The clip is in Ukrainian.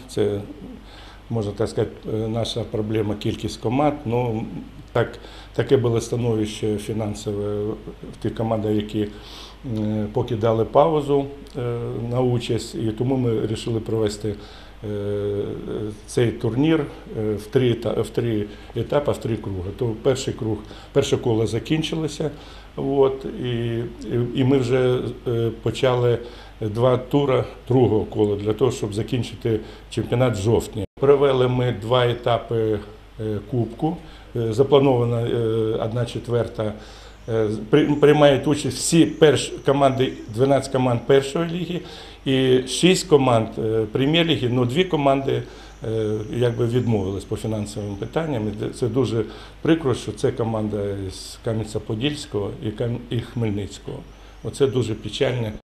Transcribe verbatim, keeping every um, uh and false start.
Це, можна так сказати, наша проблема – кількість команд. Ну, так, таке було становище фінансове в тих командах, які поки дали паузу на участь, і тому ми вирішили провести цей турнір в три, в три етапи, в три круги. То перший круг, перше коло закінчилося, от, і, і ми вже почали два тури другого кола для того, щоб закінчити чемпіонат в жовтні. Провели ми два етапи кубку, запланована одна четверта. Приймають участь всі перші команди, дванадцять команд першої ліги і шість команд прем'єр-ліги, але дві команди якби відмовились по фінансовим питанням. Це дуже прикро, що це команда з Кам'янця-Подільського і Хмельницького. Оце дуже печально.